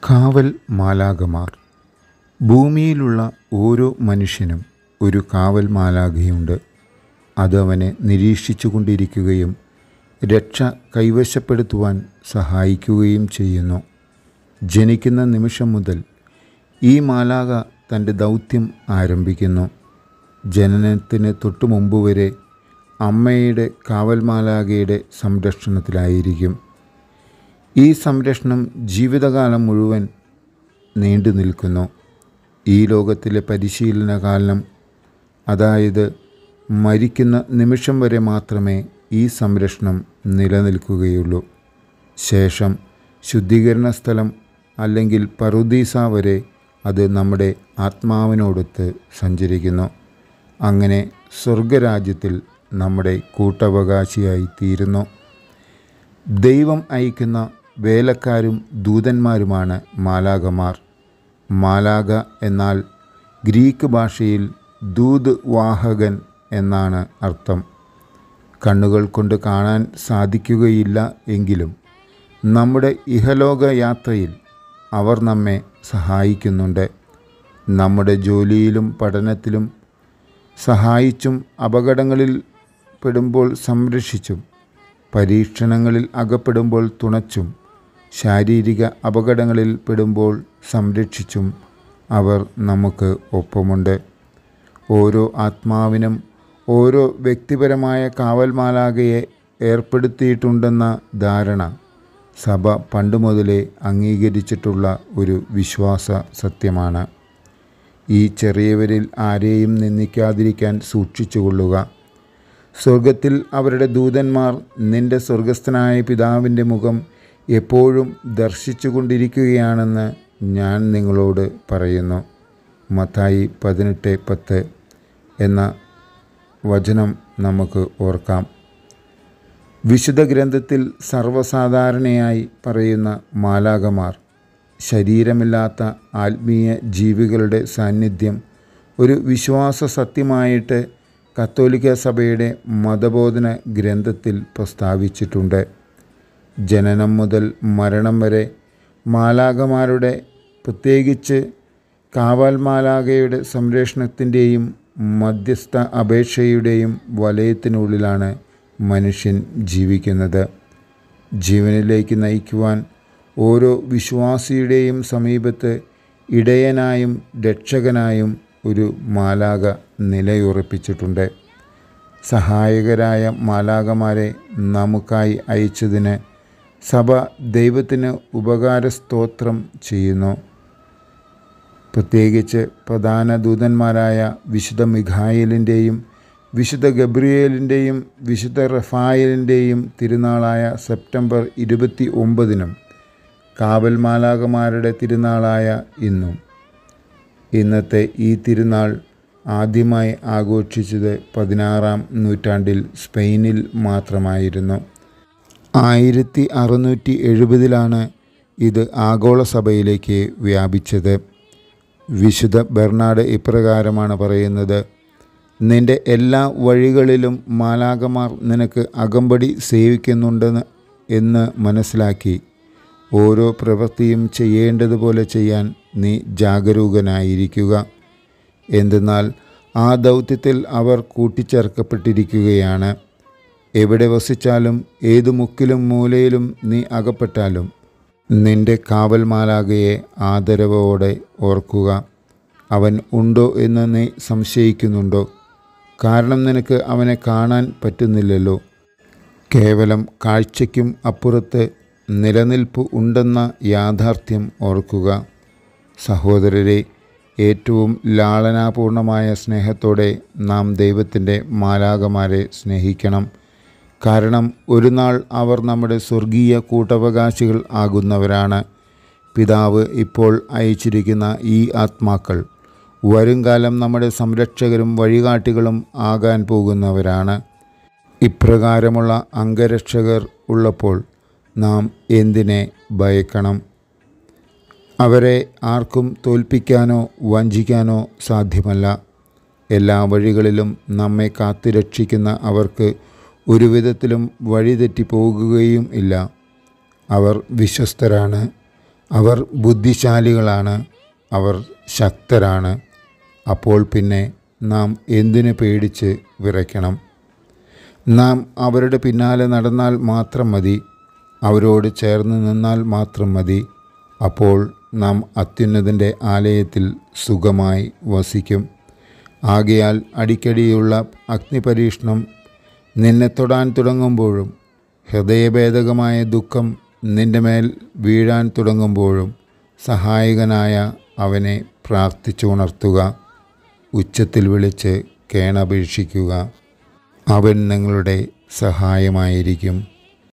കാവൽ മാലാഖമാർ. ഭൂമിയിലുള്ള ഓരോ മനുഷ്യനും ഒരു കാവൽ മാലാഖയുണ്ട്. അത് അവനെ നിരീക്ഷിച്ചു കൊണ്ടിരിക്കുകയും രക്ഷ കൈവശപ്പെടുത്തുവാൻ സഹായിക്കുകയും ചെയ്യുന്നു. ജനിക്കുന്ന നിമിഷം മുതൽ ഈ മാലാഖ തൻ്റെ ദൗത്യം ആരംഭിക്കുന്നു. ജനനത്തിന് തൊട്ടു മുമ്പ് വരെ അമ്മയുടെ കാവൽ മാലാഖയുടെ സംരക്ഷണത്തിലായിരിക്കും. ഈ സംരക്ഷണം ജീവിതകാലം മുഴുവൻ നീണ്ടു നിൽക്കുന്നു. ഈ ലോകത്തിലെ പരിശീലന കാലം, അതായത് മരിക്കുന്ന നിമിഷം വരെ മാത്രമേ ഈ സംരക്ഷണം നിലനിൽക്കുകയുള്ളൂ. ശേഷം ശുദ്ധീകരണ സ്ഥലം അല്ലെങ്കിൽ പറുദീസ വരെ അത് നമ്മുടെ ആത്മാവിനോടൊത്ത് സഞ്ചരിക്കുന്നു. അങ്ങനെ സ്വർഗരാജ്യത്തിൽ നമ്മുടെ കൂട്ടവകാശിയായി തീരുന്നു. ദൈവം അയക്കുന്ന വേലക്കാരും ദൂതന്മാരുമാണ് മാലാഖമാർ. മാലാഖ എന്നാൽ ഗ്രീക്ക് ഭാഷയിൽ ദൂത് വാഹകൻ എന്നാണ് അർത്ഥം. കണ്ണുകൾ കൊണ്ട് കാണാൻ സാധിക്കുകയില്ല എങ്കിലും നമ്മുടെ ഇഹലോക യാത്രയിൽ അവർ നമ്മെ സഹായിക്കുന്നുണ്ട്. നമ്മുടെ ജോലിയിലും പഠനത്തിലും സഹായിച്ചും അപകടങ്ങളിൽ പെടുമ്പോൾ സംരക്ഷിച്ചും പരീക്ഷണങ്ങളിൽ അകപ്പെടുമ്പോൾ തുണച്ചും ശാരീരിക അപകടങ്ങളിൽ പെടുമ്പോൾ സംരക്ഷിച്ചും അവർ നമുക്ക് ഒപ്പമുണ്ട്. ഓരോ ആത്മാവിനും ഓരോ വ്യക്തിപരമായ കാവൽ മാലാഖയെ ഏർപ്പെടുത്തിയിട്ടുണ്ടെന്ന ധാരണ സഭ പണ്ടുമുതലേ അംഗീകരിച്ചിട്ടുള്ള ഒരു വിശ്വാസ സത്യമാണ്. ഈ ചെറിയവരിൽ ആരെയും നിന്ദിക്കാതിരിക്കാൻ സൂക്ഷിച്ചുകൊള്ളുക. സ്വർഗത്തിൽ അവരുടെ ദൂതന്മാർ നിൻ്റെ സ്വർഗസ്ഥനായ പിതാവിൻ്റെ മുഖം എപ്പോഴും ദർശിച്ചു കൊണ്ടിരിക്കുകയാണെന്ന് ഞാൻ നിങ്ങളോട് പറയുന്നു. മത്തായി 18:10 എന്ന വചനം നമുക്ക് ഓർക്കാം. വിശുദ്ധ ഗ്രന്ഥത്തിൽ സർവ്വസാധാരണയായി പറയുന്ന മാലാഖമാർ, ശരീരമില്ലാത്ത ആത്മീയ ജീവികളുടെ സാന്നിധ്യം ഒരു വിശ്വാസ സത്യമായിട്ട് കത്തോലിക്ക സഭയുടെ മതബോധന ഗ്രന്ഥത്തിൽ പ്രസ്താവിച്ചിട്ടുണ്ട്. ജനനം മുതൽ മരണം വരെ മാലാഖമാരുടെ, പ്രത്യേകിച്ച് കാവൽ മാലാഖയുടെ സംരക്ഷണത്തിൻ്റെയും മധ്യസ്ഥ അപേക്ഷയുടെയും വലയത്തിനുള്ളിലാണ് മനുഷ്യൻ ജീവിക്കുന്നത്. ജീവനിലേക്ക് നയിക്കുവാൻ ഓരോ വിശ്വാസിയുടെയും സമീപത്ത് ഇടയനായും രക്ഷകനായും ഒരു മാലാഖ നിലയുറപ്പിച്ചിട്ടുണ്ട്. സഹായകരായ മാലാഖമാരെ നമുക്കായി അയച്ചതിന് സഭ ദൈവത്തിന് ഉപകാരസ്തോത്രം ചെയ്യുന്നു. പ്രത്യേകിച്ച് പ്രധാന ദൂതന്മാരായ വിശുദ്ധ മിഖായേലിൻ്റെയും വിശുദ്ധ ഗബ്രിയേലിൻ്റെയും വിശുദ്ധ റഫായേലിൻ്റെയും തിരുനാളായ സെപ്റ്റംബർ 29-നും കാവൽ മാലാഖമാരുടെ തിരുനാളായ ഇന്നും. ഇന്നത്തെ ഈ തിരുനാൾ ആദ്യമായി ആഘോഷിച്ചത് 16-ാം നൂറ്റാണ്ടിൽ സ്പെയിനിൽ മാത്രമായിരുന്നു. 1670-ലാണ് ഇത് ആഗോള സഭയിലേക്ക് വ്യാപിച്ചത്. വിശുദ്ധ ബെർണാഡ് ഇപ്രകാരമാണ് പറയുന്നത്: നിൻ്റെ എല്ലാ വഴികളിലും മാലാഖമാർ നിനക്ക് അകമ്പടി സേവിക്കുന്നുണ്ടെന്ന് എന്ന് മനസ്സിലാക്കി ഓരോ പ്രവൃത്തിയും ചെയ്യേണ്ടതുപോലെ ചെയ്യാൻ നീ ജാഗരൂകനായിരിക്കുക. എന്തെന്നാൽ ആ ദൗത്യത്തിൽ അവർ കൂട്ടിച്ചേർക്കപ്പെട്ടിരിക്കുകയാണ്. എവിടെ വസിച്ചാലും ഏതു മുക്കിലും മൂലയിലും നീ അകപ്പെട്ടാലും നിൻ്റെ കാവൽ മാലാഖയെ ആദരവോടെ ഓർക്കുക. അവൻ ഉണ്ടോ എന്ന് നീ സംശയിക്കുന്നുണ്ടോ? കാരണം നിനക്ക് അവനെ കാണാൻ പറ്റുന്നില്ലല്ലോ. കേവലം കാഴ്ചയ്ക്കും അപ്പുറത്ത് നിലനിൽപ്പ് ഉണ്ടെന്ന യാഥാർത്ഥ്യം ഓർക്കുക. സഹോദരരെ, ഏറ്റവും ലാളനാപൂർണമായ സ്നേഹത്തോടെ നാം ദൈവത്തിൻ്റെ മാലാഖമാരെ സ്നേഹിക്കണം. കാരണം ഒരു നാൾ അവർ നമ്മുടെ സ്വർഗീയ കൂട്ടവകാശികൾ ആകുന്നവരാണ്. പിതാവ് ഇപ്പോൾ അയച്ചിരിക്കുന്ന ഈ ആത്മാക്കൾ വരുംകാലം നമ്മുടെ സംരക്ഷകരും വഴികാട്ടികളും ആകാൻ പോകുന്നവരാണ്. ഇപ്രകാരമുള്ള അംഗരക്ഷകർ ഉള്ളപ്പോൾ നാം എന്തിനെ ഭയക്കണം? അവരെ ആർക്കും തോൽപ്പിക്കാനോ വഞ്ചിക്കാനോ സാധ്യമല്ല. എല്ലാ വഴികളിലും നമ്മെ കാത്തുരക്ഷിക്കുന്ന അവർക്ക് ഒരു വിധത്തിലും വഴിതെറ്റി പോകുകയും ഇല്ല. അവർ വിശ്വസ്തരാണ്. അവർ ബുദ്ധിശാലികളാണ്, അവർ ശക്തരാണ്. അപ്പോൾ പിന്നെ നാം എന്തിനു പേടിച്ച് വിറയ്ക്കണം? നാം അവരുടെ പിന്നാലെ നടന്നാൽ മാത്രം മതി, അവരോട് ചേർന്ന് നിന്നാൽ മാത്രം മതി. അപ്പോൾ നാം അത്യുന്നതൻ്റെ ആലയത്തിൽ സുഖമായി വസിക്കും. ആകയാൽ അടിക്കടിയുള്ള അഗ്നിപരീക്ഷണം നിന്നെ തൊടാൻ തുടങ്ങുമ്പോഴും ഹൃദയഭേദകമായ ദുഃഖം നിൻ്റെ മേൽ വീഴാൻ തുടങ്ങുമ്പോഴും സഹായകനായ അവനെ പ്രാർത്ഥിച്ചുണർത്തുക. ഉച്ചത്തിൽ വിളിച്ച് കേണപേക്ഷിക്കുക. അവൻ നിങ്ങളുടെ സഹായമായിരിക്കും.